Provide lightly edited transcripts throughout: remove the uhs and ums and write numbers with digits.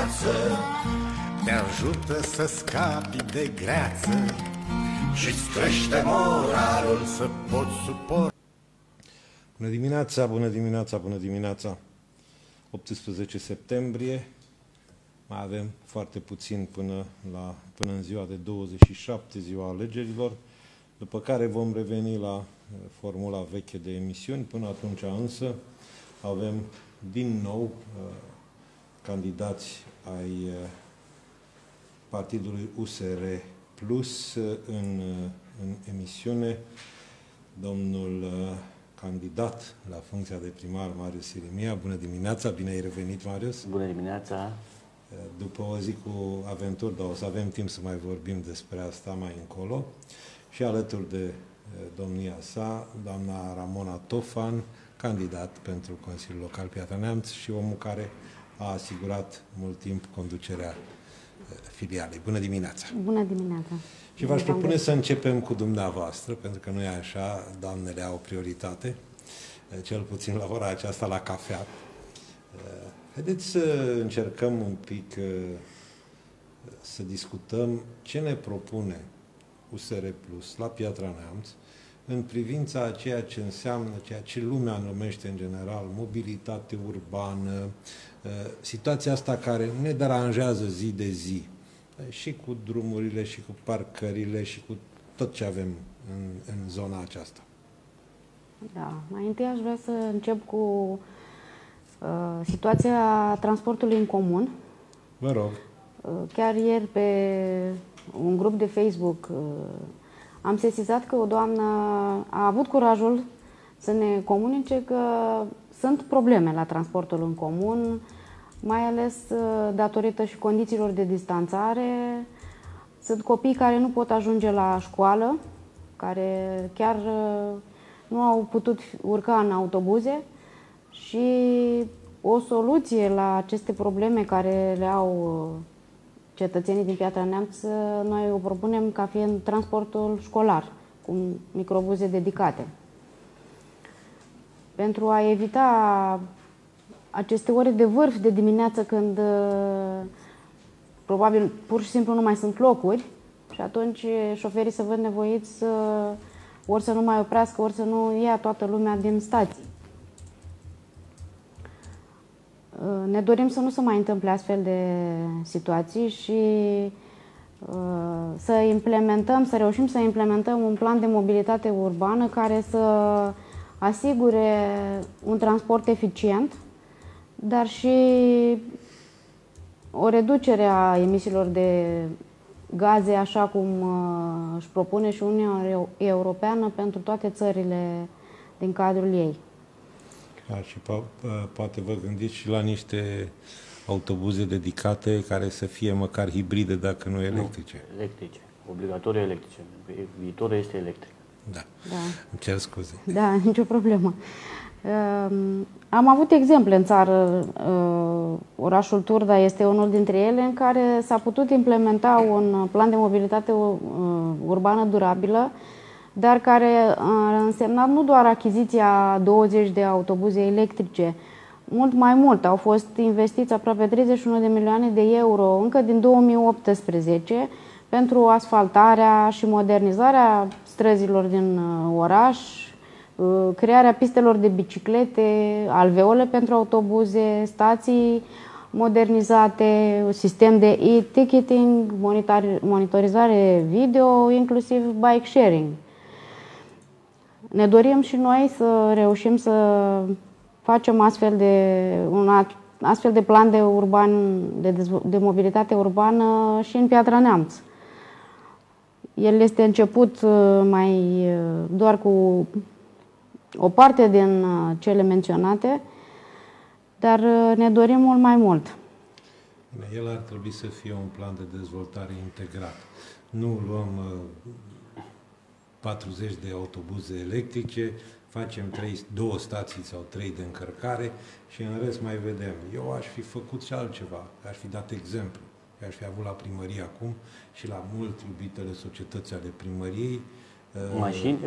viață, te ajută să scapi de greață și-ți crește moralul să poți suporta. Bună dimineața, bună dimineața, bună dimineața! 18 septembrie, mai avem foarte puțin până în ziua de 27, ziua alegerilor, după care vom reveni la formula veche de emisiuni. Până atunci însă avem din nou candidați ai partidului USR Plus în emisiune. Domnul candidat la funcția de primar, Marius Irimia. Bună dimineața, bine ai revenit, Marius. Bună dimineața. După o zi cu aventuri, dar o să avem timp să mai vorbim despre asta mai încolo. Și alături de domnia sa, doamna Ramona Tofan, candidat pentru Consiliul Local Piatra Neamț și omul care a asigurat mult timp conducerea filialei. Bună dimineața! Bună dimineața! Și v-aș propune să începem cu dumneavoastră, pentru că nu e așa, doamnele au prioritate, cel puțin la ora aceasta la cafea. Haideți să încercăm un pic să discutăm ce ne propune USR Plus la Piatra Neamț în privința a ceea ce înseamnă, ceea ce lumea numește în general mobilitate urbană, situația asta care ne deranjează zi de zi, și cu drumurile, și cu parcările, și cu tot ce avem în zona aceasta. Da, mai întâi aș vrea să încep cu situația transportului în comun. Vă rog. Chiar ieri pe un grup de Facebook am sesizat că o doamnă a avut curajul să ne comunice că sunt probleme la transportul în comun, mai ales datorită și condițiilor de distanțare. Sunt copii care nu pot ajunge la școală, care chiar nu au putut urca în autobuze și o soluție la aceste probleme care le au cetățenii din Piatra Neamț, noi o propunem ca fiind transportul școlar, cu microbuze dedicate. Pentru a evita aceste ore de vârf de dimineață când probabil pur și simplu nu mai sunt locuri și atunci șoferii se văd nevoiți ori să nu mai oprească, ori să nu ia toată lumea din stații. Ne dorim să nu se mai întâmple astfel de situații și să reușim să implementăm un plan de mobilitate urbană care să asigure un transport eficient, dar și o reducere a emisiilor de gaze, așa cum își propune și Uniunea Europeană pentru toate țările din cadrul ei. Da, și poate vă gândiți și la niște autobuze dedicate care să fie măcar hibride, dacă nu electrice. Nu, electrice. Obligatoriu electrice. Viitorul este electric. Da. Îmi cer scuze. Da, nicio problemă. Am avut exemple în țară, orașul Turda este unul dintre ele, în care s-a putut implementa un plan de mobilitate urbană durabilă, dar care a însemnat nu doar achiziția 20 de autobuze electrice, mult mai mult. Au fost investiți aproape 31 de milioane de euro încă din 2018 pentru asfaltarea și modernizarea străzilor din oraș, crearea pistelor de biciclete, alveole pentru autobuze, stații modernizate, sistem de e-ticketing, monitorizare video, inclusiv bike sharing. Ne dorim și noi să reușim să facem un astfel de plan de mobilitate urbană și în Piatra Neamț. El este început doar cu o parte din cele menționate, dar ne dorim mult mai mult. El ar trebui să fie un plan de dezvoltare integrat. Nu luăm 40 de autobuze electrice, facem 2 stații sau 3 de încărcare și în rest mai vedem. Eu aș fi făcut și altceva, aș fi dat exemplu. Eu aș fi avut la primărie acum și la mult iubitele societăți ale primăriei mașini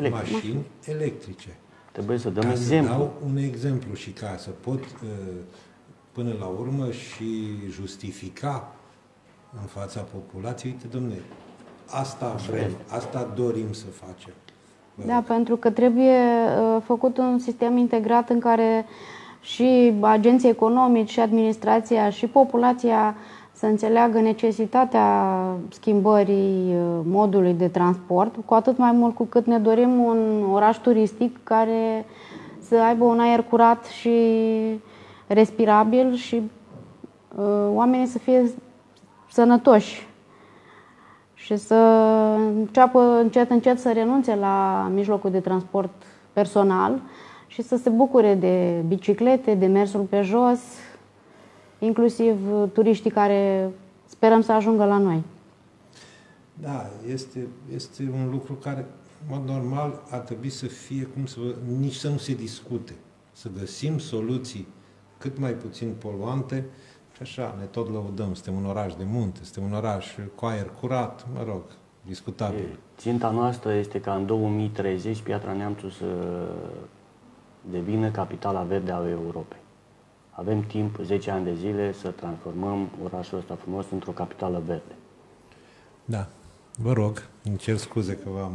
electrice. Trebuie să dăm ca exemplu. să dau un exemplu și ca să pot până la urmă și justifica în fața populației, uite, dom'le, asta vrem, asta dorim să facem. Da, pentru că trebuie făcut un sistem integrat în care și agenții economici, și administrația, și populația să înțeleagă necesitatea schimbării modului de transport, cu atât mai mult cu cât ne dorim un oraș turistic care să aibă un aer curat și respirabil și oamenii să fie sănătoși și să înceapă încet să renunțe la mijlocul de transport personal și să se bucure de biciclete, de mersul pe jos, inclusiv turiștii care sperăm să ajungă la noi. Da, este un lucru care, în mod normal, ar trebui să fie, nici să nu se discute, să găsim soluții cât mai puțin poluante și așa, ne tot lăudăm, suntem un oraș de munte, suntem un oraș cu aer curat, mă rog, discutabil. Ținta noastră este ca în 2030 Piatra Neamțu să devină capitala verde a Europei. Avem timp, 10 ani de zile, să transformăm orașul ăsta frumos într-o capitală verde. Da, vă rog, îmi cer scuze că v-am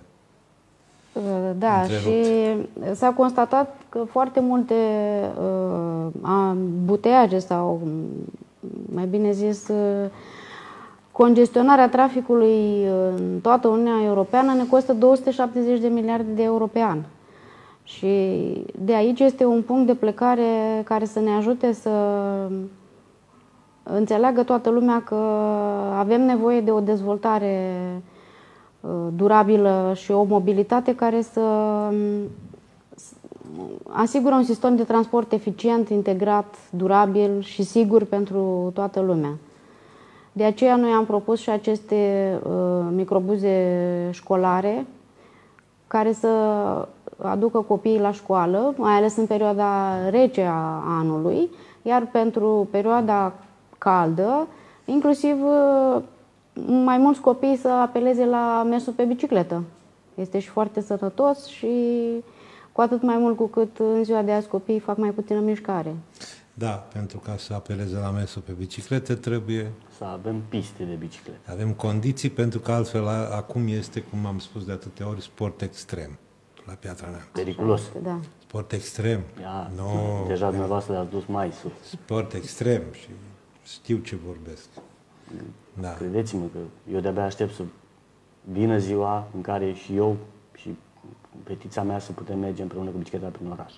Da, întrerupt. și s-a constatat că foarte multe buteaje sau, mai bine zis, congestionarea traficului în toată Uniunea Europeană ne costă 270 de miliarde de euro pe an. Și de aici este un punct de plecare care să ne ajute să înțeleagă toată lumea că avem nevoie de o dezvoltare durabilă și o mobilitate care să asigură un sistem de transport eficient, integrat, durabil și sigur pentru toată lumea. De aceea noi am propus și aceste microbuze școlare care să aducă copiii la școală, mai ales în perioada rece a anului, iar pentru perioada caldă, inclusiv mai mulți copii să apeleze la mersul pe bicicletă. Este și foarte sănătos și cu atât mai mult cu cât în ziua de azi copiii fac mai puțină mișcare. Da, pentru ca să apeleze la mersul pe biciclete trebuie să avem piste de biciclete. Avem condiții, pentru că altfel acum este, cum am spus de atâtea ori, sport extrem la Piatra Neamț. Periculos. Da. Sport extrem. Deja dumneavoastră le-ați dus mai sus. Sport extrem și știu ce vorbesc. Da. Credeți-mă că eu de-abia aștept să vină ziua în care și eu și fetița mea să putem merge împreună cu bicicleta prin oraș.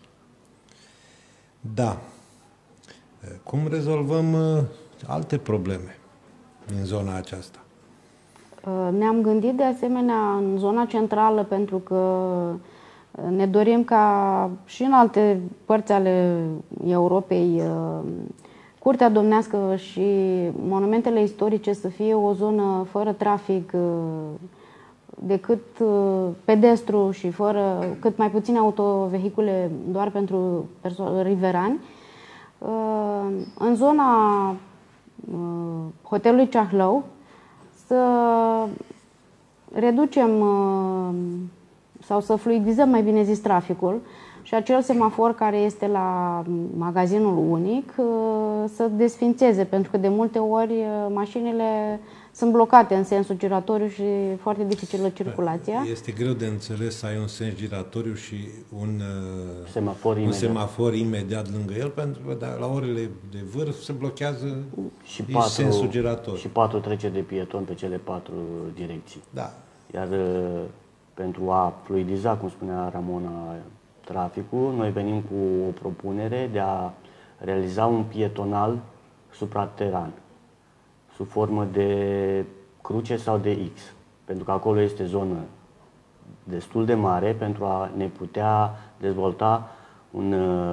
Da. Cum rezolvăm alte probleme din zona aceasta? Ne-am gândit de asemenea în zona centrală, pentru că ne dorim ca și în alte părți ale Europei Curtea Domnească și monumentele istorice să fie o zonă fără trafic, decât pedestru și fără cât mai puține autovehicule doar pentru riverani. În zona hotelului Ceahlău să reducem sau să fluidizăm, mai bine zis, traficul și acel semafor care este la magazinul unic să desfințeze, pentru că de multe ori mașinile sunt blocate în sensul giratoriu și foarte dificilă circulația. Este greu de înțeles să ai un sens giratoriu și un semafor imediat lângă el, pentru că la orele de vârf se blochează și sensul giratoriu. Și 4 treceri de pieton pe cele 4 direcții. Da. Iar pentru a fluidiza, cum spunea Ramona, traficul, noi venim cu o propunere de a realiza un pietonal suprateran, sub formă de cruce sau de X, pentru că acolo este zonă destul de mare pentru a ne putea dezvolta un,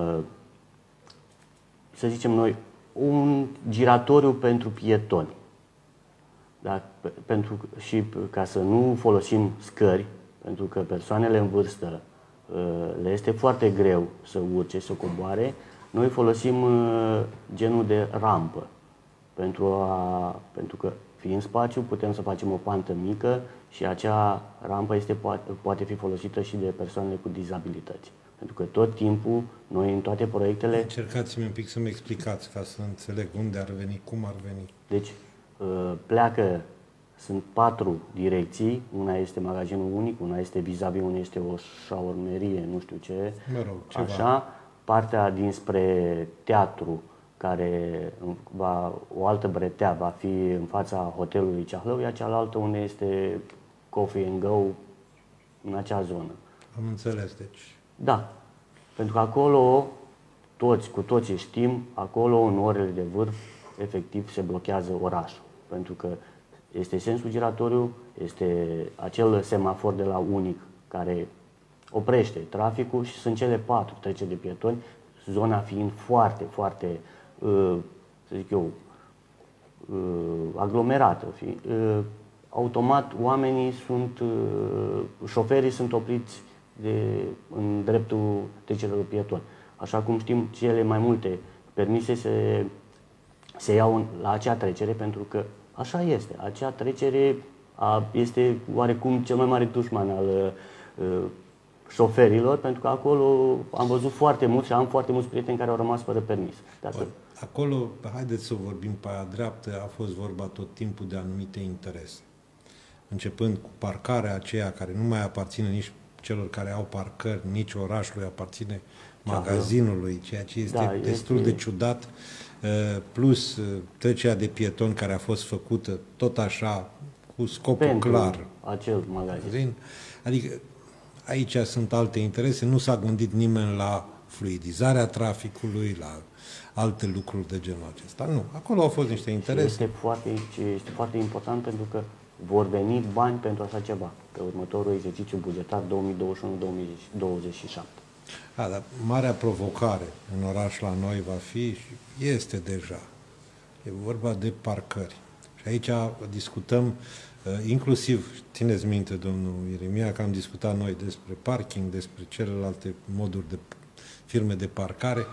să zicem noi, un giratoriu pentru pietoni. Da? Și ca să nu folosim scări, pentru că persoanele în vârstă le este foarte greu să urce, să coboare, noi folosim genul de rampă. Pentru că, fiind spațiu, putem să facem o pantă mică și acea rampă poate fi folosită și de persoanele cu dizabilități. Pentru că tot timpul, noi în toate proiectele... Încercați-mi un pic să-mi explicați ca să înțeleg unde ar veni, cum ar veni. Deci, pleacă, sunt 4 direcții, una este magazinul unic, una este vis-a-vis, una este o șaurmerie, nu știu ce, Mă rog, ceva. așa, partea dinspre teatru, care o altă bretea va fi în fața hotelului Ceahlău, iar cealaltă unde este Coffee and Go, în acea zonă. Am înțeles, deci. Da, pentru că acolo, cu toții știm, acolo în orele de vârf, efectiv se blochează orașul. Pentru că este sensul giratoriu, este acel semafor de la unic care oprește traficul și sunt cele 4 treceri de pietoni, zona fiind foarte, foarte, să zic eu, aglomerată. Automat oamenii șoferii sunt opriți în dreptul trecerilor de pietoni. Așa cum știm, cele mai multe permise se iau la acea trecere pentru că așa este. Acea trecere este oarecum cel mai mare dușman al șoferilor, pentru că acolo am văzut foarte mulți și am foarte mulți prieteni care au rămas fără permis. Acolo, haideți să vorbim pe aia dreaptă, a fost vorba tot timpul de anumite interese. Începând cu parcarea aceea care nu mai aparține nici celor care au parcări, nici orașului, aparține magazinului, ceea ce este destul de ciudat, plus trecerea de pietoni care a fost făcută tot așa, cu scopul pentru clar. Acel magazin. Adică aici sunt alte interese, nu s-a gândit nimeni la fluidizarea traficului, la alte lucruri de genul acesta. Nu, acolo au fost niște interese. Este foarte important pentru că vor veni bani pentru așa ceva, pe următorul exercițiu bugetar 2021-2027. Da, dar marea provocare în oraș la noi va fi și este deja. E vorba de parcări. Și aici discutăm, inclusiv, țineți minte, domnul Ieremia, că am discutat noi despre parking, despre celelalte moduri de firme de parcare.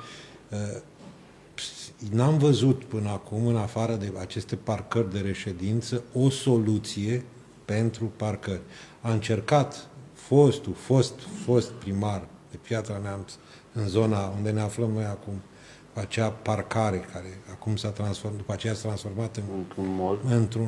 N-am văzut până acum, în afară de aceste parcări de reședință, o soluție pentru parcări. A încercat fost primar de Piatra Neamț, în zona unde ne aflăm noi acum, cu acea parcare care acum s-a transformat, după aceea s-a transformat într-un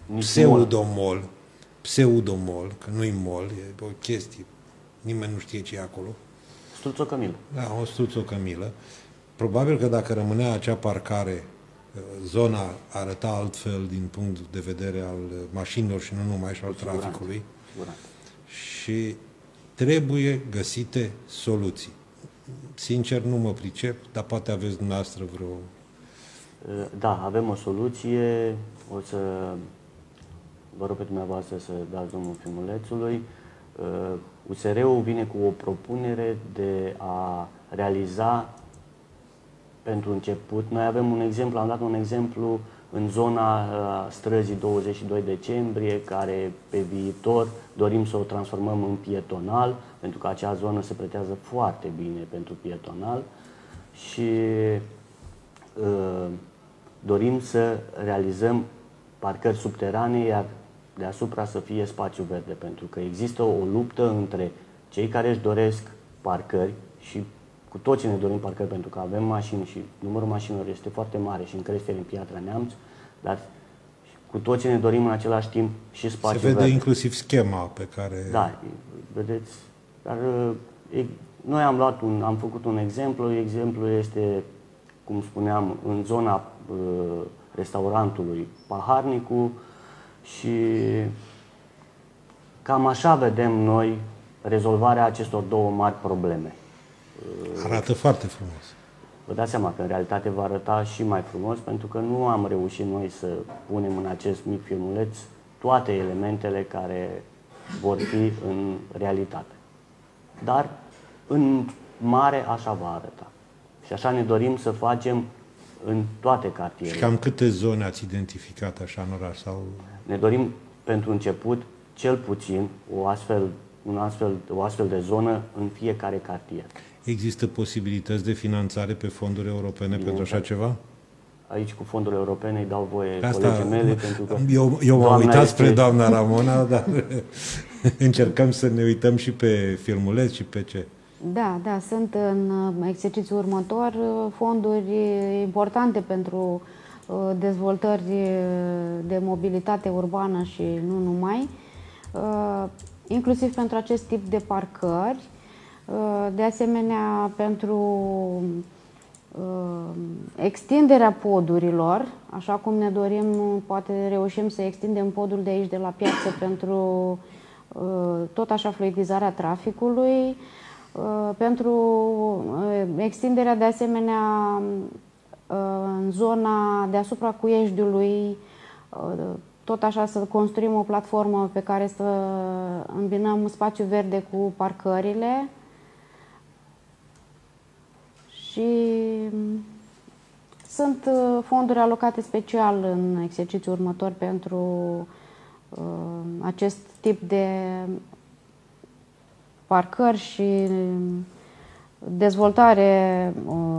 pseudomol, că nu-i mol, e o chestie, nimeni nu știe ce e acolo. Struțocămilă. Da, o struțocămilă. Probabil că dacă rămânea acea parcare, zona arăta altfel din punct de vedere al mașinilor și nu numai, și al traficului. Și trebuie găsite soluții. Sincer, nu mă pricep, dar poate aveți dumneavoastră vreo... Da, avem o soluție. O să vă rog pe dumneavoastră să dați drumul filmulețului. USR-ul vine cu o propunere de a realiza pentru început. Noi avem un exemplu, am dat un exemplu în zona străzii 22 decembrie, care pe viitor dorim să o transformăm în pietonal, pentru că acea zonă se pretează foarte bine pentru pietonal și dorim să realizăm parcări subterane, iar deasupra să fie spațiu verde, pentru că există o luptă între cei care își doresc parcări și cu toții ne dorim parcări pentru că avem mașini și numărul mașinilor este foarte mare și în creștere în Piatra Neamț, dar cu toții ne dorim în același timp și spațiu verde. Se vede inclusiv schema pe care... Da, vedeți, dar noi am făcut un exemplu, exemplul este, cum spuneam, în zona restaurantului Paharnicu și cam așa vedem noi rezolvarea acestor două mari probleme. Arată foarte frumos. Vă dați seama că în realitate va arăta și mai frumos, pentru că nu am reușit noi să punem în acest mic filmuleț toate elementele care vor fi în realitate. Dar în mare așa va arăta. Și așa ne dorim să facem în toate cartierele. Și cam câte zone ați identificat așa în oraș? Sau... Ne dorim pentru început cel puțin o astfel de zonă în fiecare cartier. Există posibilități de finanțare pe fonduri europene pentru așa ceva? Aici cu fondurile europene îi dau voie colegii mele, pentru că... Eu m-am uitat spre doamna Ramona, dar încercăm să ne uităm și pe filmuleț și pe ce. Da, sunt în exercițiul următor fonduri importante pentru dezvoltări de mobilitate urbană și nu numai, inclusiv pentru acest tip de parcări, de asemenea pentru extinderea podurilor, așa cum ne dorim, poate reușim să extindem podul de aici de la piață pentru tot așa fluidizarea traficului, pentru extinderea de asemenea în zona deasupra Cuieștiului, tot așa să construim o platformă pe care să îmbinăm spațiu verde cu parcările și sunt fonduri alocate special în exercițiul următor pentru acest tip de parcări și dezvoltare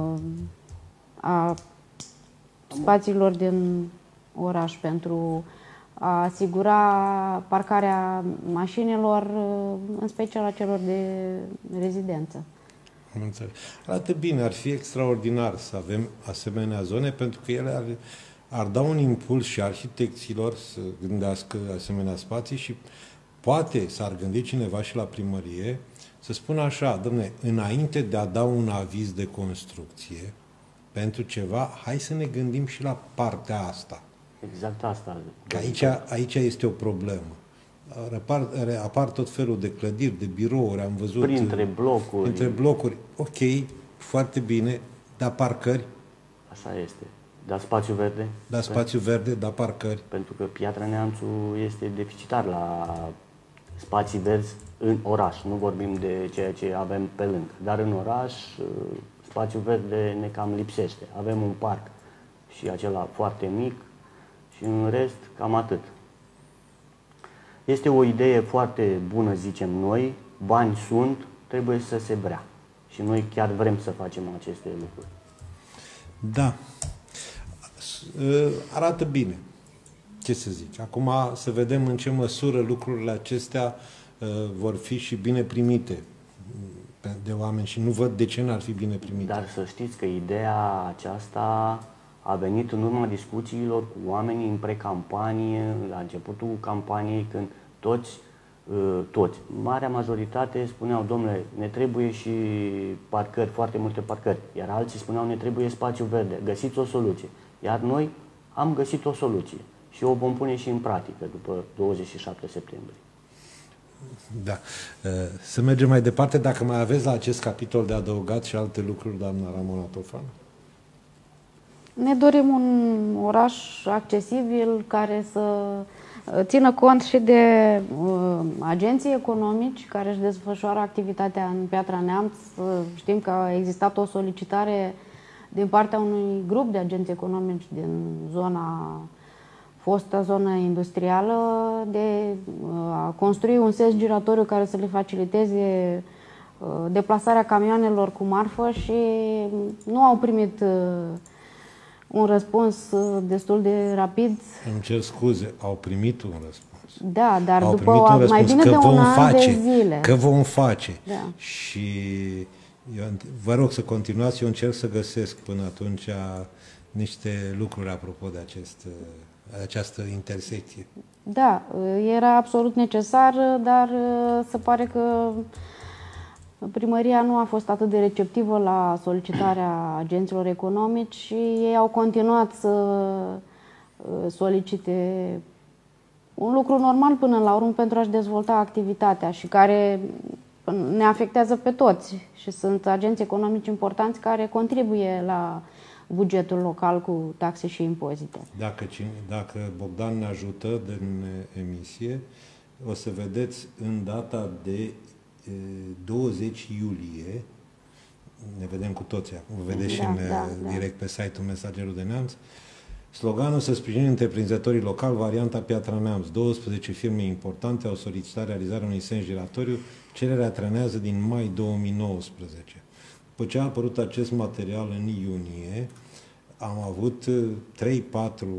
a spațiilor din oraș pentru a asigura parcarea mașinilor, în special a celor de rezidență. Am înțeles. Arată bine, ar fi extraordinar să avem asemenea zone, pentru că ele ar da un impuls și arhitecților să gândească asemenea spații și poate s-ar gândi cineva și la primărie să spună așa: dom'le, înainte de a da un aviz de construcție pentru ceva, hai să ne gândim și la partea asta. Exact asta. Că aici este o problemă. Apar tot felul de clădiri, de birouri, am văzut... Printre blocuri. Printre blocuri. Ok, foarte bine, dar parcări. Așa este. Da spațiu verde. Da spațiu verde, da parcări. Pentru că Piatra Neamțu este deficitar la spații verzi în oraș. Nu vorbim de ceea ce avem pe lângă. Dar în oraș, spațiu verde ne cam lipsește. Avem un parc și acela foarte mic și în rest cam atât. Este o idee foarte bună, zicem noi, bani sunt, trebuie să se vrea. Și noi chiar vrem să facem aceste lucruri. Da. Arată bine. Ce să zic? Acum să vedem în ce măsură lucrurile acestea vor fi și bine primite de oameni și nu văd de ce n-ar fi bine primite. Dar să știți că ideea aceasta a venit în urma discuțiilor cu oamenii în precampanie, la începutul campaniei, când toți, marea majoritate spuneau: domnule, ne trebuie și parcări, foarte multe parcări, iar alții spuneau: ne trebuie spațiu verde, găsiți o soluție. Iar noi am găsit o soluție și o vom pune și în practică după 27 septembrie. Da. Să mergem mai departe. Dacă mai aveți la acest capitol de adăugat și alte lucruri, doamna Ramona Tofan? Ne dorim un oraș accesibil care să țină cont și de agenții economici care își desfășoară activitatea în Piatra Neamț. Știm că a existat o solicitare din partea unui grup de agenți economici din fosta zonă industrială de a construi un sens giratoriu care să le faciliteze deplasarea camioanelor cu marfă și nu au primit un răspuns destul de rapid. Îmi cer scuze, au primit un răspuns. Da, dar după mai bine de un an de zile. Că vom face. Da. Și eu vă rog să continuați, eu încerc să găsesc până atunci niște lucruri apropo de această intersecție. Da, era absolut necesar, dar se pare că primăria nu a fost atât de receptivă la solicitarea agenților economici și ei au continuat să solicite un lucru normal până la urmă pentru a-și dezvolta activitatea și care ne afectează pe toți și sunt agenți economici importanți care contribuie la bugetul local cu taxe și impozite. Dacă Bogdan ne ajută din emisie, o să vedeți în data de 20 iulie, ne vedem cu toții acum, vă vedeți și direct pe site-ul Mesagerul de Neamț, sloganul să sprijinim întreprinzătorii locali, varianta Piatra Neamț. 12 firme importante au solicitat realizarea unui sens giratoriu, cererea trenează din mai 2019. După ce a apărut acest material în iunie, am avut 3-4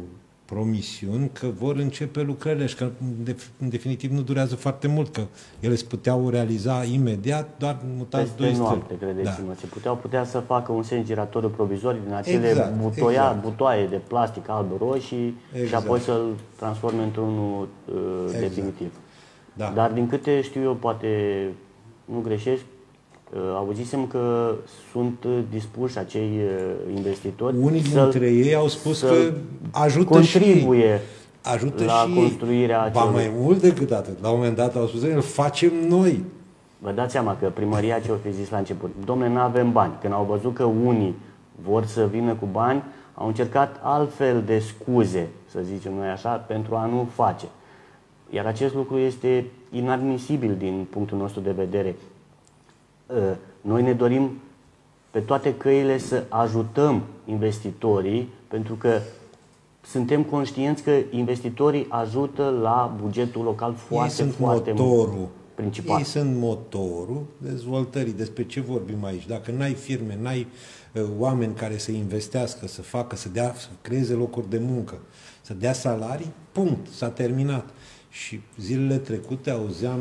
promisiuni că vor începe lucrările și că în definitiv nu durează foarte mult, că ele se puteau realiza imediat, doar mutați Peste 2 noapte, credeți-mă. Se putea să facă un sens giratoriu provizoriu din acele butoaie de plastic alb-roșii și apoi să-l transforme într-unul definitiv. Da. Dar din câte știu eu, poate nu greșesc, auzisem că sunt dispuși acei investitori. Unii dintre ei au spus că ajută la construirea acelui. Ba mai mult decât atât. La un moment dat au spus că îl facem noi. Vă dați seama că primăria ce-o fi zis la început? Dom'le, nu avem bani. Când au văzut că unii vor să vină cu bani, au încercat altfel de scuze, să zicem noi așa, pentru a nu face. Iar acest lucru este inadmisibil din punctul nostru de vedere. Noi ne dorim pe toate căile să ajutăm investitorii, pentru că suntem conștienți că investitorii ajută la bugetul local foarte principal. Ei sunt motorul dezvoltării. Despre ce vorbim aici? Dacă n-ai firme, n-ai oameni care să investească, să facă, să creeze locuri de muncă, să dea salarii, punct, s-a terminat. Și zilele trecute auzeam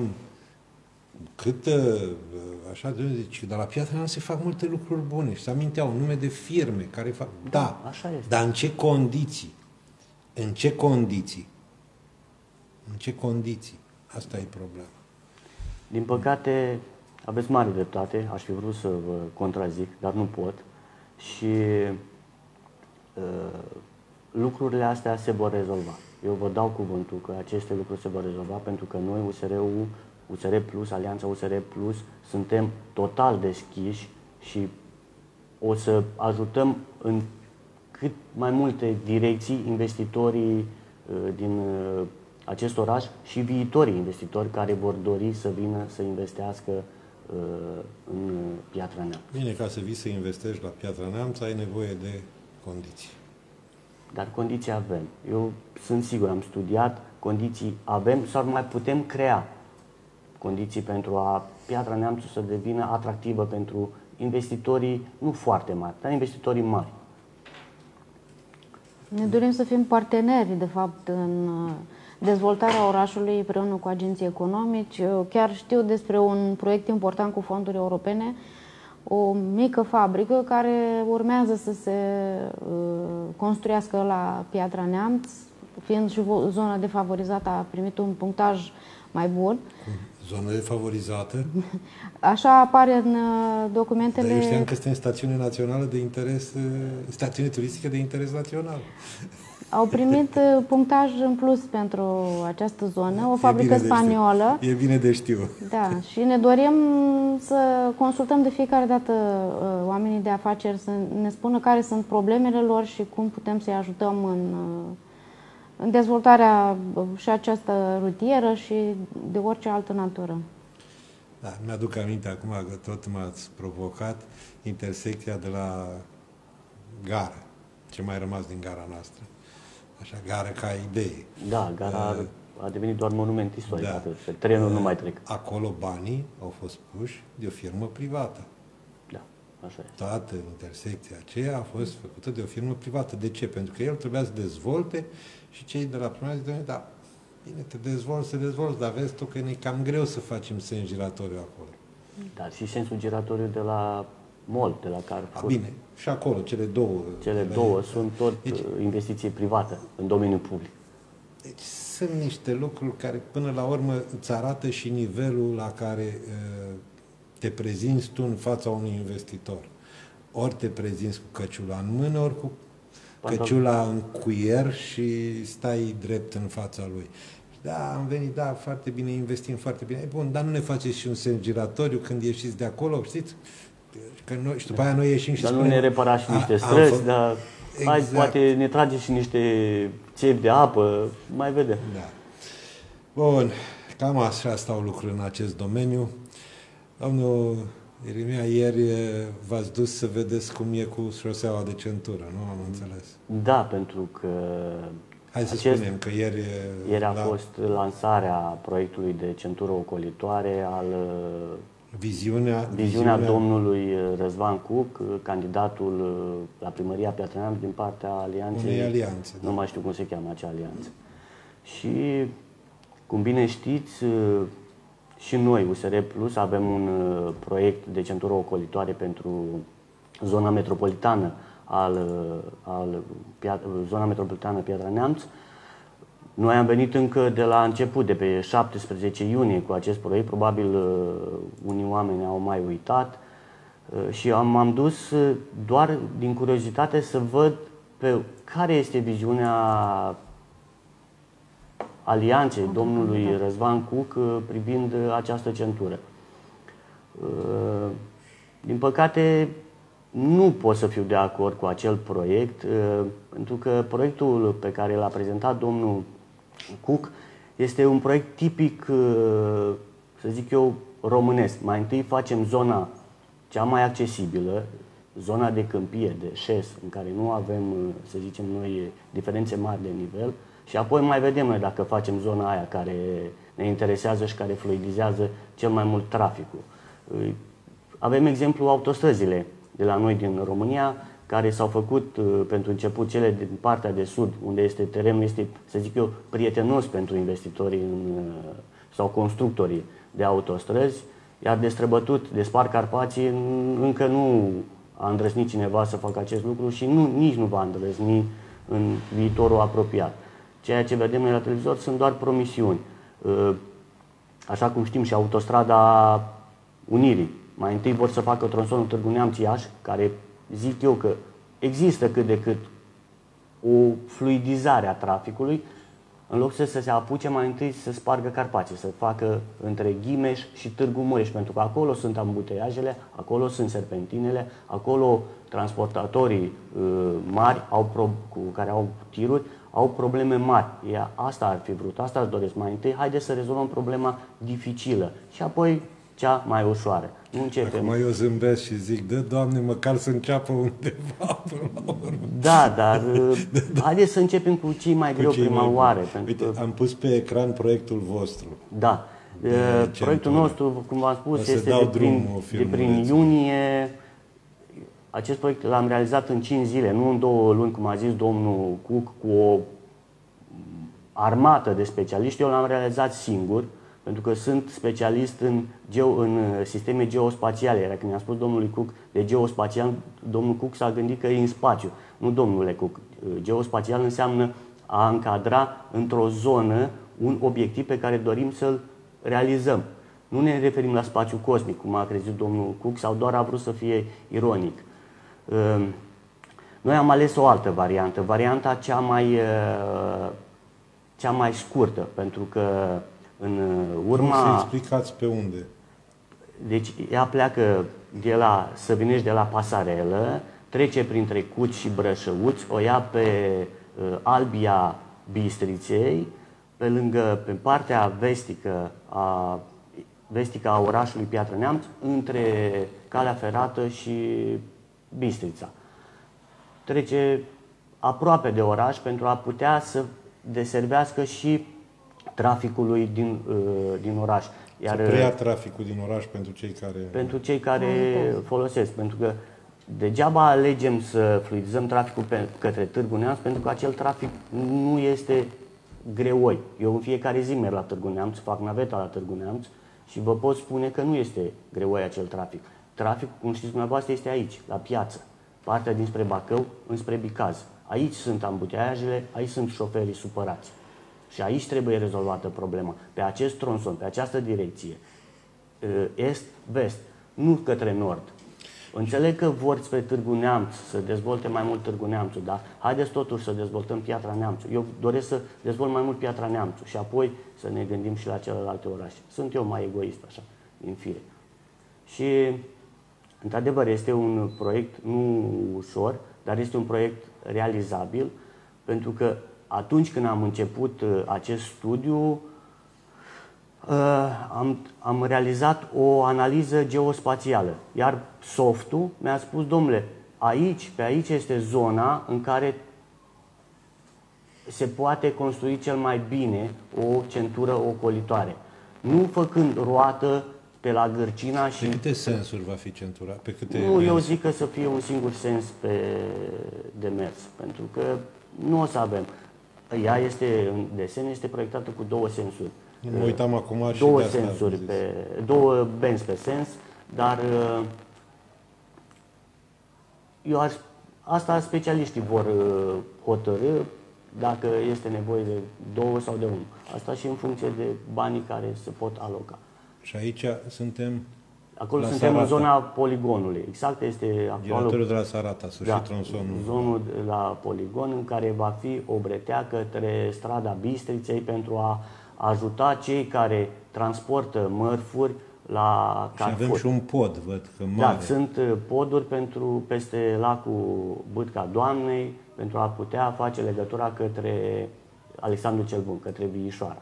așa, zice, dar la Piatra Neamț se fac multe lucruri bune și se aminteau nume de firme care fac. Da, așa este. Dar în ce condiții? În ce condiții? În ce condiții? Asta e problema. Din păcate, aveți mare dreptate, aș fi vrut să vă contrazic, dar nu pot. Și lucrurile astea se vor rezolva. Eu vă dau cuvântul că aceste lucruri se vor rezolva, pentru că noi, USR Plus, Alianța USR Plus, suntem total deschiși și o să ajutăm în cât mai multe direcții investitorii din acest oraș și viitorii investitori care vor dori să vină să investească în Piatra Neamț. Bine, ca să vii să investești la Piatra Neamț, ai nevoie de condiții. Dar condiții avem. Eu sunt sigur, am studiat, condiții avem sau mai putem crea condiții pentru a Piatra Neamț să devină atractivă pentru investitorii nu foarte mari, dar investitorii mari. Ne dorim să fim parteneri, de fapt, în dezvoltarea orașului împreună cu agenții economici. Eu chiar știu despre un proiect important cu fonduri europene, o mică fabrică care urmează să se construiască la Piatra Neamț, fiind și zona defavorizată, a primit un punctaj mai bun. Zonă defavorizată? Așa apare în documentele... Dar eu știam că este în stațiune națională de interes, stațiune turistică de interes național. Au primit punctaj în plus pentru această zonă, o fabrică spaniolă. E bine de știu. Da, și ne dorim să consultăm de fiecare dată oamenii de afaceri, să ne spună care sunt problemele lor și cum putem să-i ajutăm în dezvoltarea și această rutieră și de orice altă natură. Da, mi-aduc aminte acum că tot m-ați provocat intersecția de la gară, ce mai rămas din gara noastră. Așa, gara ca idee. Da, gara a devenit doar monument istoric, da. Trenul nu mai trec. Acolo banii au fost puși de o firmă privată. Da, așa este. Toată intersecția aceea a fost făcută de o firmă privată. De ce? Pentru că el trebuia să dezvolte și cei de la primar zic, da, bine, te dezvolți, dar vezi tu că e cam greu să facem sens giratoriu acolo. Dar și sensul giratoriu de la MOL, de la Carrefour. Bine, și acolo, cele două. Cele două sunt tot investiții private în domeniul public. Deci sunt niște lucruri care până la urmă îți arată și nivelul la care te prezinți tu în fața unui investitor. Ori te prezinți cu căciula în mână, ori cu căciula în cuier și stai drept în fața lui. Da, am venit, da, foarte bine, investim foarte bine. Bun, dar nu ne faceți și un sens giratoriu când ieșiți de acolo, știți? Că noi, și după aia noi ieșim și dar spunem, nu ne repara și niște străzi, dar exact. Hai, poate ne trage și niște țevi de apă, mai vedem. Da. Bun, cam așa stau lucrurile în acest domeniu. Domnul Irimia, ieri v-ați dus să vedeți cum e cu șoseaua de centură, nu? Am înțeles. Da, pentru că... Hai să spunem că ieri a fost lansarea proiectului de centură ocolitoare al Viziunea domnului Răzvan Cuc, candidatul la primăria Piatra Neamț din partea alianței. Unei alianțe, nu mai știu cum se cheamă acea alianță. Și, cum bine știți, și noi, USR Plus, avem un proiect de centură ocolitoare pentru zona metropolitană zona metropolitană Piatra Neamț. Noi am venit încă de la început, de pe 17 iunie cu acest proiect, probabil unii oameni au mai uitat și m-am dus doar din curiozitate să văd pe care este viziunea alianței domnului Răzvan Cuc privind această centură. Din păcate, nu pot să fiu de acord cu acel proiect, pentru că proiectul pe care l-a prezentat domnul Cuc este un proiect tipic, să zic eu, românesc. Mai întâi facem zona cea mai accesibilă, zona de câmpie, de șes, în care nu avem, să zicem noi, diferențe mari de nivel, și apoi mai vedem noi dacă facem zona aia care ne interesează și care fluidizează cel mai mult traficul. Avem exemplu autostrăzile de la noi din România, care s-au făcut pentru început cele din partea de sud, unde terenul este, să zic eu, prietenos pentru investitorii sau constructorii de autostrăzi, iar de străbătut, de spart Carpații, încă nu a îndrăznit cineva să facă acest lucru și nici nu va îndrăzni în viitorul apropiat. Ceea ce vedem noi la televizor sunt doar promisiuni. Așa cum știm, și autostrada Unirii. Mai întâi vor să facă tronsonul Târgu Neamț-Iași, care zic eu că există cât de cât o fluidizare a traficului, în loc să se apuce mai întâi să spargă Carpații, să facă între Ghimeș și Târgu Mureș, pentru că acolo sunt ambuteiajele, acolo sunt serpentinele, acolo transportatorii mari cu care au tiruri au probleme mari. Asta ar fi vrut, asta îți doresc. Mai întâi, haideți să rezolvăm problema dificilă și apoi cea mai ușoară. Nu începem. Acum eu zâmbesc și zic, Doamne, măcar să înceapă undeva până la urmă. Da, dar haideți să începem cu cei mai greu prima oară. Uite, am pus pe ecran proiectul vostru. Da. Proiectul nostru, cum v-am spus, este de prin iunie. Acest proiect l-am realizat în 5 zile, nu în 2 luni, cum a zis domnul Cuc, cu o armată de specialiști. Eu l-am realizat singur, pentru că sunt specialist în sisteme geospațiale. Iar când i-am spus domnului Cuc de geospațial, domnul Cuc s-a gândit că e în spațiu. Nu, domnule Cuc. Geospațial înseamnă a încadra într-o zonă un obiectiv pe care dorim să-l realizăm. Nu ne referim la spațiu cosmic, cum a crezut domnul Cuc, sau doar a vrut să fie ironic. Noi am ales o altă variantă, varianta cea mai scurtă, pentru că în urma... Să explicați pe unde. Deci ea pleacă de la Săvinești, de la Pasarelă, trece printre Cuci și Brășăuți, o ia pe Albia Bistriței, pe partea vestică a orașului Piatra Neamț, între calea ferată și Bistrița. Trece aproape de oraș pentru a putea să deservească și traficului din oraș. Să preia traficul din oraș pentru cei care... folosesc. Pentru că degeaba alegem să fluidizăm traficul către Târgu Neamț, pentru că acel trafic nu este greoi. Eu în fiecare zi merg la Târgu Neamț, fac naveta la Târgu Neamț și vă pot spune că nu este greoi acel trafic. Traficul, cum știți dumneavoastră, este aici, la piață. Partea dinspre Bacău, înspre Bicaz. Aici sunt ambuteiajele, aici sunt șoferii supărați. Și aici trebuie rezolvată problema. Pe acest tronson, pe această direcție, est-vest, nu către nord. Înțeleg că vor spre Târgu Neamț, să dezvolte mai mult Târgu Neamțul, dar haideți totuși să dezvoltăm Piatra Neamțul. Eu doresc să dezvolt mai mult Piatra Neamțul și apoi să ne gândim și la celelalte orașe. Sunt eu mai egoist, așa, din fire. Și, într-adevăr, este un proiect nu ușor, dar este un proiect realizabil, pentru că atunci când am început acest studiu, am realizat o analiză geospațială. Iar softul mi-a spus, domnule, pe aici este zona în care se poate construi cel mai bine o centură ocolitoare. Nu făcând roată pe la Gârcina și... Pe câte sensuri va fi centura? Pe câte nu, eu zic că să fie un singur sens de mers, pentru că nu o să avem. Ea este, în desen, este proiectată cu două sensuri. Mă uitam acum și două de asta sensuri, două benzi pe sens, dar asta specialiștii vor hotărâ dacă este nevoie de două sau de unul. Asta și în funcție de banii care se pot aloca. Și aici suntem Acolo la suntem Sarata. În zona poligonului. Exact, este actualul... Giratorul de la Sarata, sfârșit tronsonul. Zonul la poligon în care va fi o bretea către strada Bistriței pentru a ajuta cei care transportă mărfuri la Carrefour. Și avem și un pod, văd că mare. Da, sunt poduri peste lacul Bâtca Doamnei pentru a putea face legătura către Alexandru cel Bun, către Viișoara.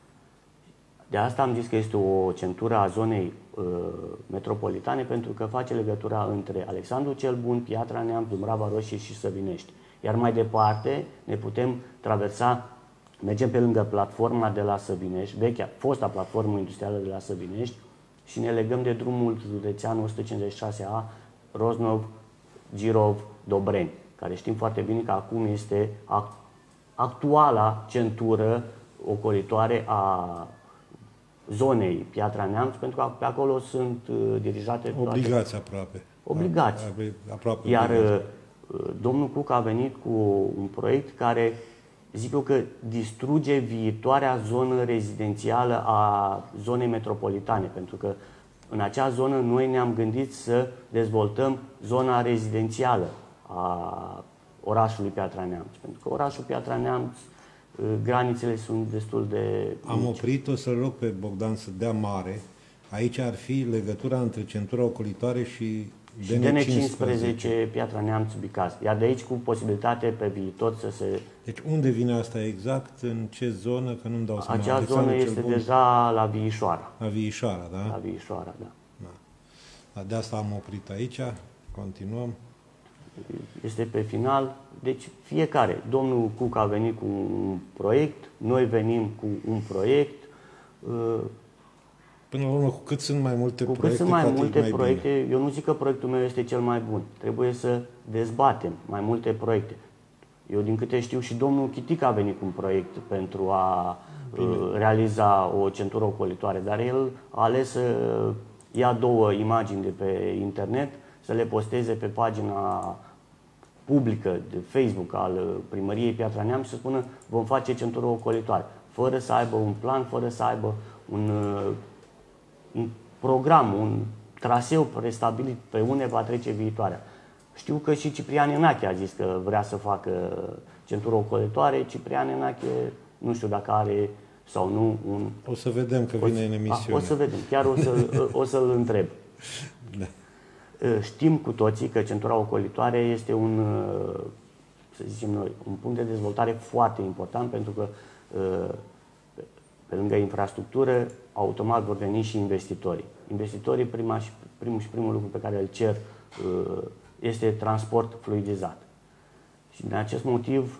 De asta am zis că este o centură a zonei metropolitane, pentru că face legătura între Alexandru cel Bun, Piatra Neamț, Dumbrava Roșie și Săvinești. Iar mai departe ne putem traversa, mergem pe lângă platforma de la Săvinești, vechea, fosta platformă industrială de la Săvinești, și ne legăm de drumul județean 156A, Roznov, Girov, Dobreni, care știm foarte bine că acum este actuala centură ocolitoare a zonei Piatra Neamț, pentru că pe acolo sunt dirijate obligați aproape. Obligați. Aproape. Iar obligați. domnul Cuc a venit cu un proiect care, zic eu, că distruge viitoarea zonă rezidențială a zonei metropolitane, pentru că în acea zonă noi ne-am gândit să dezvoltăm zona rezidențială a orașului Piatra Neamț, pentru că orașul Piatra Neamț, granițele sunt destul de Am mici. oprit, o să-l rog pe Bogdan să dea mare. Aici ar fi legătura între centura ocolitoare și DN15 Piatra Neamț Bicaz. Iar de aici cu posibilitate pe viitor să se... Deci unde vine asta exact? În ce zonă? Că nu-mi dau seama. Acea Alexandru zonă cel este Bun? deja la Viișoara. La Viișoara, da? La Viișoara, da. Da. De asta am oprit aici. Continuăm. Este pe final. Deci fiecare. Domnul Cuc a venit cu un proiect, noi venim cu un proiect. Până la urmă, cu cât sunt mai multe Cu proiecte, cât sunt mai multe mai proiecte, bine. eu nu zic că proiectul meu este cel mai bun. Trebuie să dezbatem mai multe proiecte. Eu, din câte știu, și domnul Chitic a venit cu un proiect pentru a realiza o centură ocolitoare, dar el a ales să ia două imagini de pe internet, să le posteze pe pagina publică de Facebook al primăriei Piatra Neamț și să spună vom face centură ocolitoare, fără să aibă un plan, fără să aibă un program, un traseu prestabilit pe unde va trece viitoarea. Știu că și Ciprian Enache a zis că vrea să facă centură ocolitoare. Ciprian Enache, nu știu dacă are sau nu un... O să vedem că vine în emisiune. O să vedem, chiar o să-l întreb. Da. Știm cu toții că centura ocolitoare este un, să zicem noi, un punct de dezvoltare foarte important, pentru că pe lângă infrastructură, automat vor veni și investitorii. Investitorii, primul lucru pe care îl cer este transport fluidizat. Și din acest motiv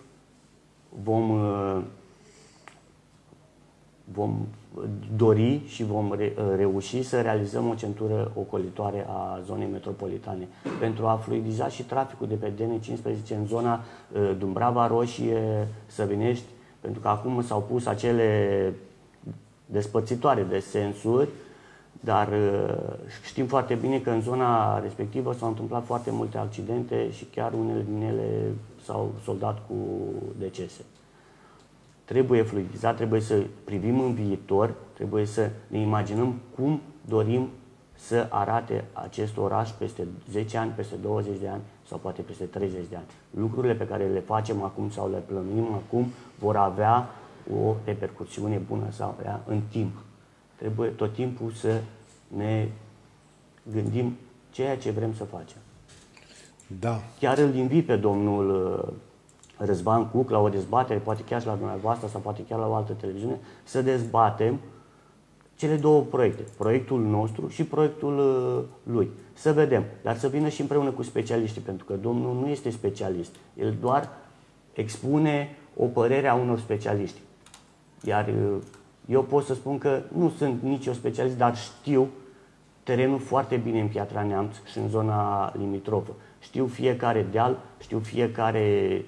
vom dori și vom reuși să realizăm o centură ocolitoare a zonei metropolitane pentru a fluidiza și traficul de pe DN15 în zona Dumbrava Roșie, Săvinești, pentru că acum s-au pus acele despărțitoare de sensuri, dar știm foarte bine că în zona respectivă s-au întâmplat foarte multe accidente și chiar unele din ele s-au soldat cu decese. Trebuie fluidizat, trebuie să privim în viitor, trebuie să ne imaginăm cum dorim să arate acest oraș peste 10 ani, peste 20 de ani sau poate peste 30 de ani. Lucrurile pe care le facem acum sau le plănuim acum vor avea o repercusiune bună sau rea în timp. Trebuie tot timpul să ne gândim ceea ce vrem să facem. Da. Chiar îl invit pe domnul Răzvan Cuc la o dezbatere, poate chiar și la dumneavoastră sau poate chiar la o altă televiziune, să dezbatem cele două proiecte, proiectul nostru și proiectul lui. Să vedem, dar să vină și împreună cu specialiștii, pentru că domnul nu este specialist, el doar expune o părere a unor specialiști. Iar eu pot să spun că nu sunt nici eu specialist, dar știu terenul foarte bine în Piatra Neamț și în zona limitrofă. Știu fiecare deal, știu fiecare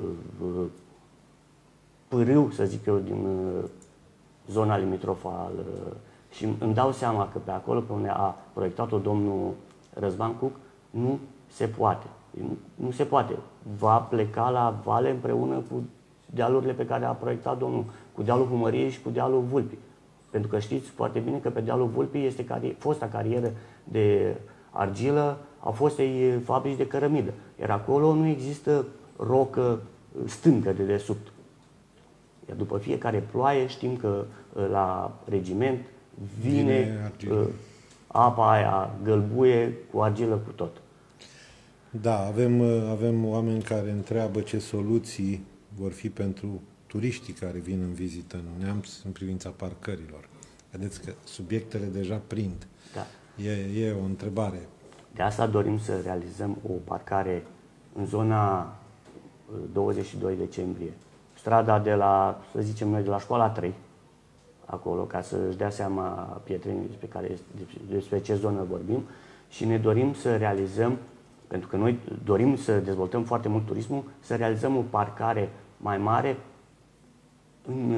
pârâu, să zic eu, din zona limitrofă și îmi dau seama că pe acolo pe unde a proiectat-o domnul Răzvan Cuc, nu se poate. Nu se poate. Va pleca la vale împreună cu dealurile pe care a proiectat domnul, cu dealul Humăriei și cu dealul Vulpii. Pentru că știți foarte bine că pe dealul Vulpii este fosta carieră de argilă a fostei fabrici de cărămidă. Iar acolo nu există rocă stâncă de desubt. Iar după fiecare ploaie știm că la regiment vine apa aia gălbuie cu argilă cu tot. Da, avem oameni care întreabă ce soluții vor fi pentru turiștii care vin în vizită în Neamț în privința parcărilor. Vedeți că subiectele deja prind. Da. E o întrebare. De asta dorim să realizăm o parcare în zona 22 decembrie. Strada de la, să zicem noi, de la școala 3, acolo, ca să-și dea seama pietrenii despre ce zonă vorbim, și ne dorim să realizăm, pentru că noi dorim să dezvoltăm foarte mult turismul, să realizăm o parcare mai mare în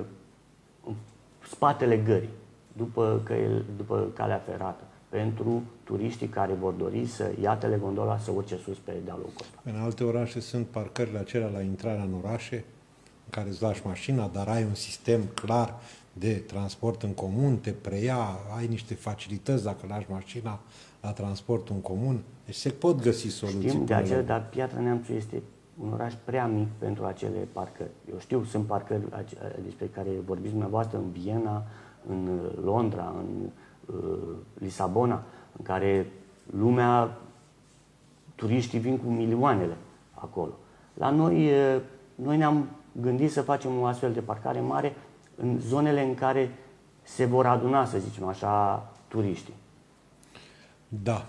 spatele gării, după calea ferată, pentru turiștii care vor dori să ia telegondola să urce sus pe dealul Costa. În alte orașe sunt parcările acelea la intrarea în orașe, în care îți lași mașina, dar ai un sistem clar de transport în comun, te preia, ai niște facilități dacă lași mașina la transportul în comun. Deci se pot găsi soluții. Știm de aceea, dar Piatra Neamțu este un oraș prea mic pentru acele parcări. Eu știu, sunt parcări despre care vorbiți dumneavoastră în Viena, în Londra, în Lisabona, în care turiștii vin cu milioanele acolo. La noi ne-am gândit să facem o astfel de parcare mare în zonele în care se vor aduna, să zicem așa, turiștii. Da.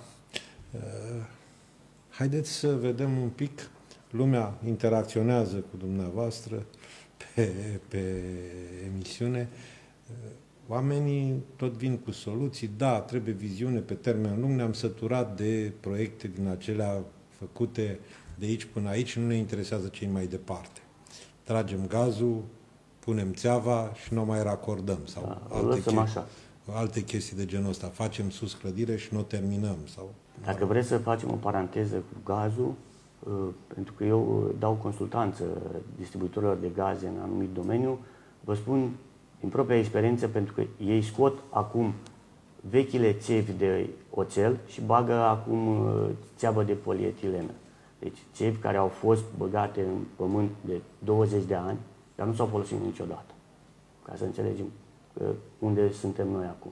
Haideți să vedem un pic. Lumea interacționează cu dumneavoastră pe emisiune. Oamenii tot vin cu soluții. Da, trebuie viziune pe termen lung. Ne-am săturat de proiecte din acelea făcute de aici până aici. Nu ne interesează cei mai departe. Tragem gazul, punem țeava și nu mai racordăm. Sau alte chestii de genul ăsta. Facem sus clădire și nu o terminăm. Dacă vreți să facem o paranteză cu gazul, pentru că eu dau consultanță distribuitorilor de gaze în anumit domeniu, vă spun din propria experiență, pentru că ei scot acum vechile țevi de oțel și bagă acum țeavă de polietilenă. Deci țevi care au fost băgate în pământ de 20 de ani, dar nu s-au folosit niciodată. Ca să înțelegem unde suntem noi acum.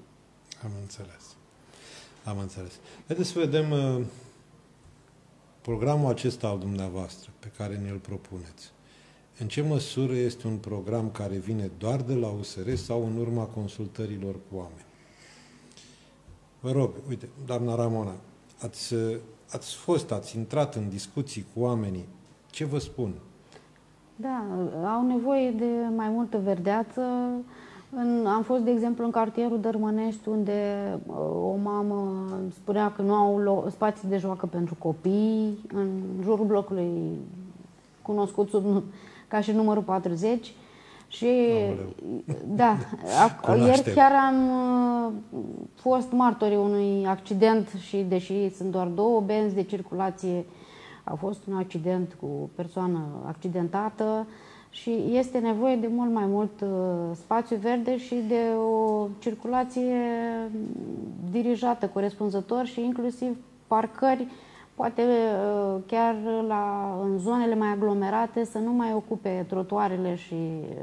Am înțeles. Haideți să vedem programul acesta al dumneavoastră pe care ne-l propuneți. În ce măsură este un program care vine doar de la USR sau în urma consultărilor cu oameni? Vă rog, uite, doamna Ramona, ați intrat în discuții cu oamenii. Ce vă spun? Da, au nevoie de mai multă verdeață. Am fost, de exemplu, în cartierul Dărmănești, unde o mamă spunea că nu au spații de joacă pentru copii, în jurul blocului cunoscut ca și numărul 40. Și da, ieri chiar am fost martorii unui accident și, deși sunt doar 2 benzi de circulație, a fost un accident cu o persoană accidentată și este nevoie de mult mai mult spațiu verde și de o circulație dirijată corespunzător și inclusiv parcări, poate chiar în zonele mai aglomerate, să nu mai ocupe trotuarele și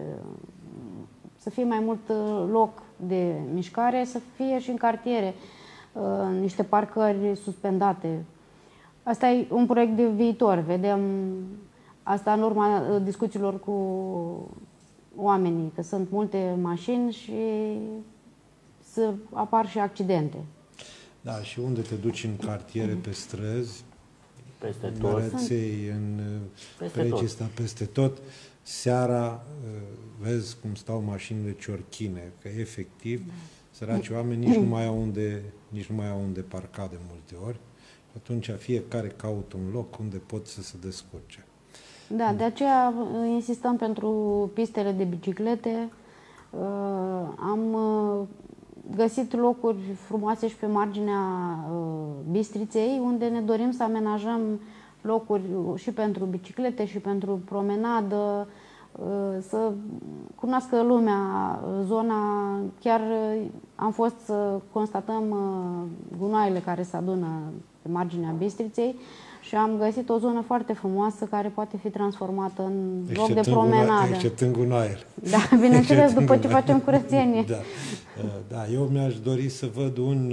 să fie mai mult loc de mișcare, să fie și în cartiere niște parcări suspendate. Asta e un proiect de viitor. Vedem asta în urma discuțiilor cu oamenii, că sunt multe mașini și să apar și accidente. Da, și unde te duci în cartiere, pe străzi, peste în tot. Răței, în Pregista, peste tot, seara vezi cum stau mașinile ciorchine, că efectiv Săracii oameni nici nu mai au unde parca de multe ori. Atunci fiecare caută un loc unde pot să se descurce. Da, de aceea insistăm pentru pistele de biciclete. Am găsit locuri frumoase și pe marginea Bistriței, unde ne dorim să amenajăm locuri și pentru biciclete și pentru promenadă, să cunoască lumea zona. Chiar am fost să constatăm gunoaiele care se adună pe marginea Bistriței și am găsit o zonă foarte frumoasă care poate fi transformată în loc de promenadă. Exceptând gunoaiele. Da, bineînțeles, după ce facem curățenie. Da, eu mi-aș dori să văd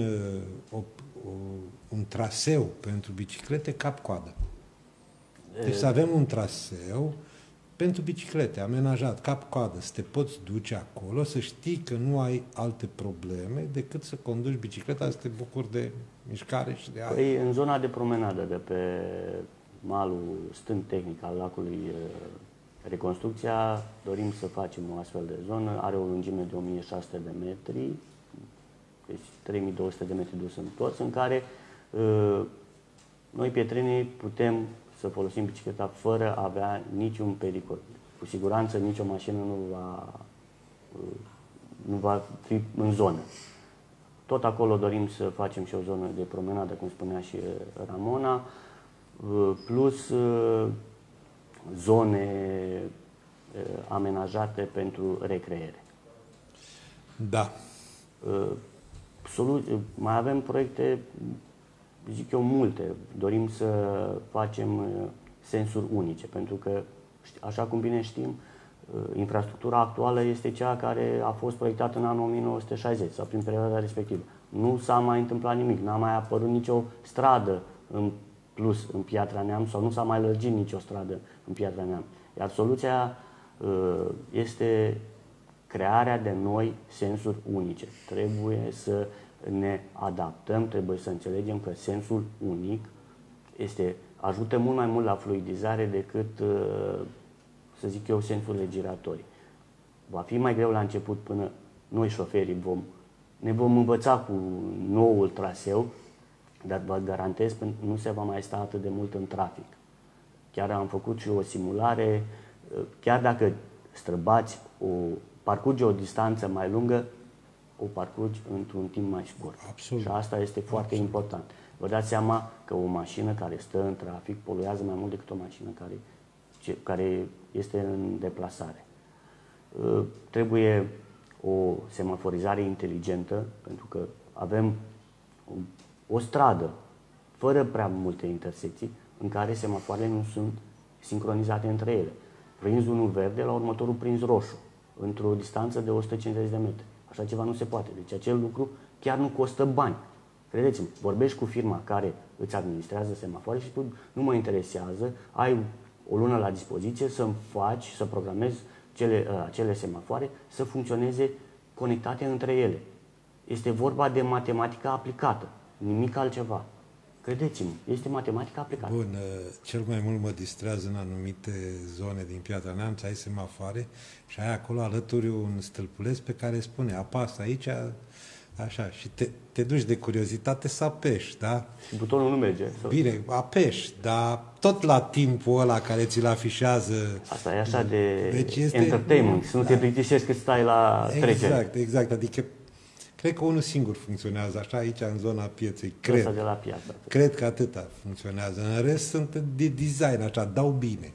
un traseu pentru biciclete cap-coadă. Deci să avem un traseu pentru biciclete, amenajat, cap-coadă, să te poți duce acolo, să știi că nu ai alte probleme decât să conduci bicicleta, să te bucuri de mișcare și de aer. Păi, în zona de promenadă de pe malul stâng tehnic al lacului Reconstrucția, dorim să facem o astfel de zonă. Are o lungime de 1600 de metri, deci 3200 de metri dus în toți, în care noi, pietrenii, putem să folosim bicicleta fără a avea niciun pericol. Cu siguranță nicio mașină nu va fi în zonă. Tot acolo dorim să facem și o zonă de promenadă, cum spunea și Ramona, plus zone amenajate pentru recreere. Da. Mai avem proiecte, zic eu, multe. Dorim să facem sensuri unice, pentru că, așa cum bine știm, infrastructura actuală este cea care a fost proiectată în anul 1960 sau prin perioada respectivă. Nu s-a mai întâmplat nimic, n-a mai apărut nicio stradă în plus în Piatra Neamț sau nu s-a mai lărgit nicio stradă în Piatra Neamț. Iar soluția este crearea de noi sensuri unice. Trebuie să ne adaptăm, trebuie să înțelegem că sensul unic ajută mult mai mult la fluidizare decât, să zic eu, sensurile giratorii. Va fi mai greu la început până noi, șoferii, ne vom învăța cu noul traseu, dar vă garantez că nu se va mai sta atât de mult în trafic. Chiar am făcut și o simulare, chiar dacă străbați, parcurge o distanță mai lungă, o parcurgi într-un timp mai scurt. Absolut. Și asta este foarte important. Vă dați seama că o mașină care stă în trafic poluează mai mult decât o mașină care este în deplasare. Trebuie o semaforizare inteligentă, pentru că avem o stradă fără prea multe intersecții în care semafoarele nu sunt sincronizate între ele. Prinzi unul verde, la următorul prinzi roșu, într-o distanță de 150 de metri. Așa ceva nu se poate. Deci acel lucru chiar nu costă bani. Credeți-mă, vorbești cu firma care îți administrează semafoare și spui, nu mă interesează, ai o lună la dispoziție să-mi faci, să programezi acele semafoare să funcționeze conectate între ele. Este vorba de matematică aplicată, nimic altceva. Credeți-mă, este matematică aplicată. Bun, cel mai mult mă distrează în anumite zone din Piatra Neamț, ai semafoare și ai acolo alături un stâlpuleț pe care spune apasă aici, așa, și te duci de curiozitate să apeși, da? Și butonul nu merge. Bine, apeși, dar tot la timpul ăla care ți-l afișează. Asta e așa de deci entertainment, să nu te plictisești cât stai la trecere. Exact, adică cred că unul singur funcționează așa aici în zona pieței, cred. De la piață. Cred că atâta funcționează. În rest sunt de design așa, dau bine.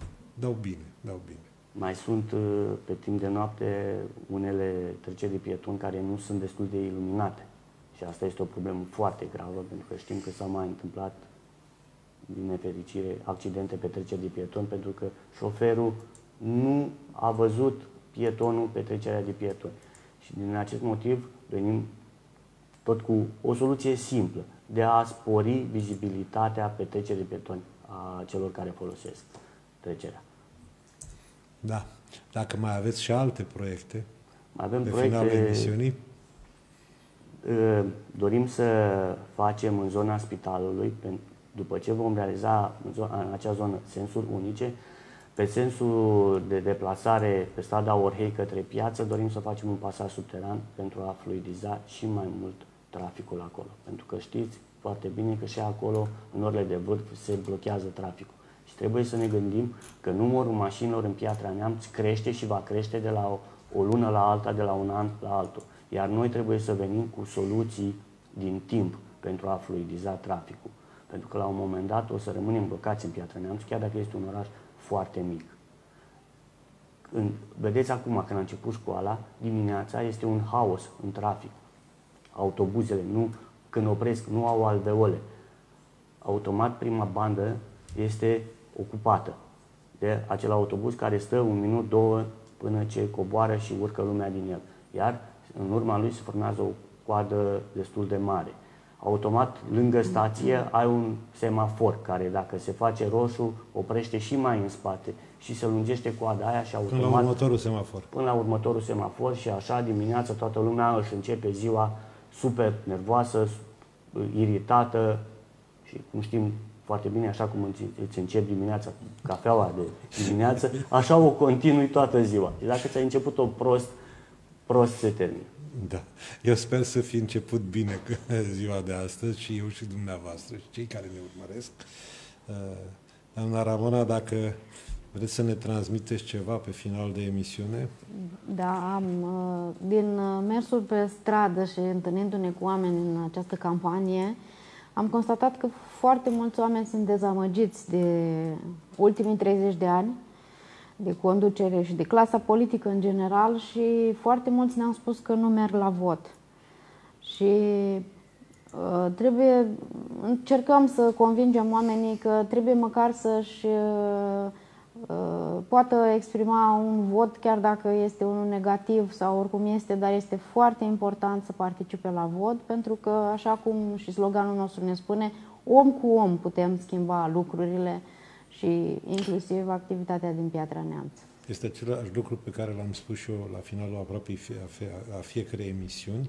Mai sunt pe timp de noapte unele treceri de pietoni care nu sunt destul de iluminate. Și asta este o problemă foarte gravă, pentru că știm că s-au mai întâmplat, din nefericire, accidente pe treceri de pietoni, pentru că șoferul nu a văzut pietonul pe trecerea de pietoni. Și din acest motiv venim tot cu o soluție simplă de a spori vizibilitatea pe trecerea de pietoni a celor care folosesc trecerea. Da. Dacă mai aveți și alte proiecte, mai avem pe proiecte, finalul emisiunii? Dorim să facem în zona spitalului, după ce vom realiza în acea zonă sensuri unice, Pe sensul de deplasare pe strada Orhei către piață, dorim să facem un pasaj subteran pentru a fluidiza și mai mult traficul acolo. Pentru că știți foarte bine că și acolo, în orele de vârf, se blochează traficul. Și trebuie să ne gândim că numărul mașinilor în Piatra Neamț crește și va crește de la o lună la alta, de la un an la altul. Iar noi trebuie să venim cu soluții din timp pentru a fluidiza traficul. Pentru că la un moment dat o să rămânem blocați în Piatra Neamț, chiar dacă este un oraș foarte mic. Vedeți acum, când a început școala, dimineața este un haos în trafic. Autobuzele, când opresc, nu au alveole. Automat, prima bandă este ocupată de acel autobuz care stă un minut, două, până ce coboară și urcă lumea din el. Iar în urma lui se formează o coadă destul de mare. Automat, lângă stație, ai un semafor care, dacă se face roșu, oprește și mai în spate și se lungește coada aia și automat... Până la următorul semafor. Până la următorul semafor și așa dimineața toată lumea își începe ziua super nervoasă, iritată și, cum știm foarte bine, așa cum îți începi dimineața cafeaua de dimineață, așa o continui toată ziua. Și dacă ți-ai început-o prost se termină. Da. Eu sper să fi început bine ziua de astăzi și eu și dumneavoastră și cei care ne urmăresc. Doamna Ramona, dacă vreți să ne transmiteți ceva pe final de emisiune? Da, din mersul pe stradă și întâlnindu-ne cu oameni în această campanie, am constatat că foarte mulți oameni sunt dezamăgiți de ultimii 30 de ani de conducere și de clasa politică în general și foarte mulți ne-au spus că nu merg la vot. Și încercăm să convingem oamenii că trebuie măcar să-și poată exprima un vot, chiar dacă este unul negativ sau oricum este, dar este foarte important să participe la vot, pentru că, așa cum și sloganul nostru ne spune, om cu om putem schimba lucrurile și inclusiv activitatea din Piatra Neamț. Este același lucru pe care l-am spus și eu la finalul aproape a fiecărei emisiuni.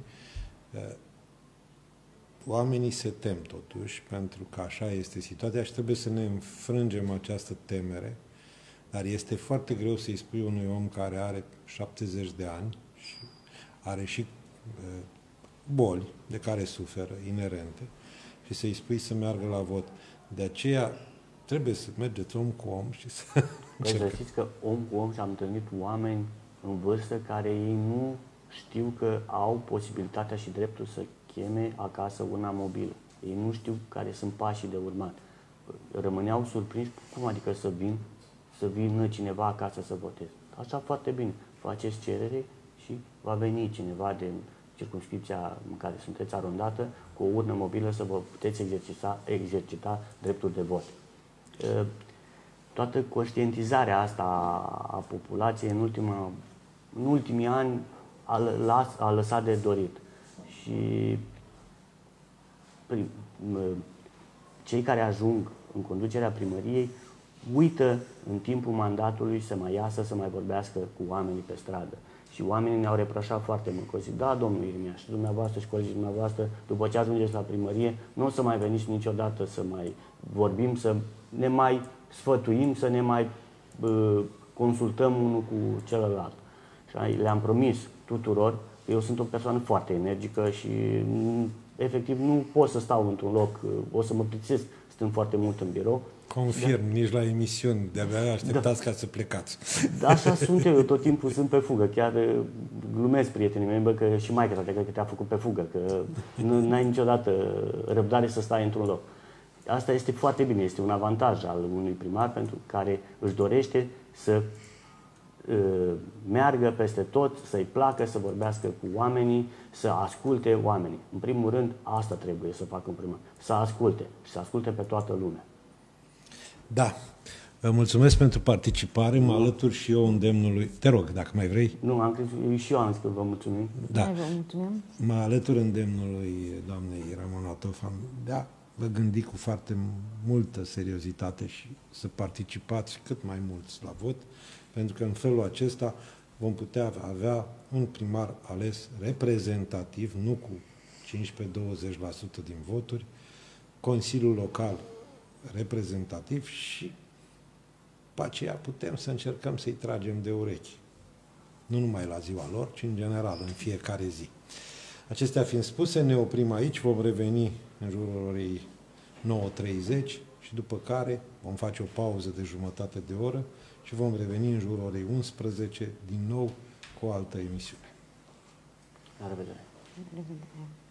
Oamenii se tem totuși, pentru că așa este situația și trebuie să ne înfrângem această temere, dar este foarte greu să-i spui unui om care are 70 de ani și are și boli de care suferă, inerente, și să-i spui să meargă la vot. De aceea trebuie să mergeți om cu om și să... Păi să știți că om cu om și-am întâlnit oameni în vârstă care ei nu știu că au posibilitatea și dreptul să cheme acasă urna mobilă. Ei nu știu care sunt pașii de urmat. Rămâneau surprinși, cum adică să vină cineva acasă să voteze. Așa foarte bine. Faceți cerere și va veni cineva din circumscripția în care sunteți arondată cu o urnă mobilă să vă puteți exercita dreptul de vot. Toată conștientizarea asta a populației în ultimii ani a lăsat de dorit. Și cei care ajung în conducerea primăriei uită în timpul mandatului să mai iasă, să mai vorbească cu oamenii pe stradă. Și oamenii ne-au reproșat foarte mult. Că zic, da, domnul Irmia, și dumneavoastră și colegii dumneavoastră, după ce ajungeți la primărie, nu o să mai veniți niciodată să mai vorbim, să ne mai sfătuim, să ne mai consultăm unul cu celălalt. Și le-am promis tuturor că eu sunt o persoană foarte energică și efectiv nu pot să stau într-un loc, o să mă plictisesc stând foarte mult în birou. Confirm, da. Nici la emisiuni, de-abia așteptați ca să plecați. Da, așa sunt eu tot timpul sunt pe fugă. Chiar glumesc prietenii mei, bă, că și maică cred că te-a făcut pe fugă, că nu ai niciodată răbdare să stai într-un loc. Asta este foarte bine, este un avantaj al unui primar pentru care își dorește să meargă peste tot, să-i placă, să vorbească cu oamenii, să asculte oamenii. În primul rând, asta trebuie să facă un primar, să asculte și să asculte pe toată lumea. Da. Vă mulțumesc pentru participare, mă alătur și eu îndemnului. Te rog, dacă mai vrei. Nu, și eu am spus, vă mulțumim. Da. Vă mulțumim. Mă alătur îndemnului doamnei Ramona Tofan de a vă gândi cu foarte multă seriozitate și să participați cât mai mulți la vot, pentru că în felul acesta vom putea avea un primar ales reprezentativ, nu cu 15-20% din voturi, Consiliul Local reprezentativ și după aceea putem să încercăm să-i tragem de urechi. Nu numai la ziua lor, ci în general, în fiecare zi. Acestea fiind spuse, ne oprim aici, vom reveni în jurul orei 9:30 și după care vom face o pauză de jumătate de oră și vom reveni în jurul orei 11 din nou cu o altă emisiune. La revedere! La revedere!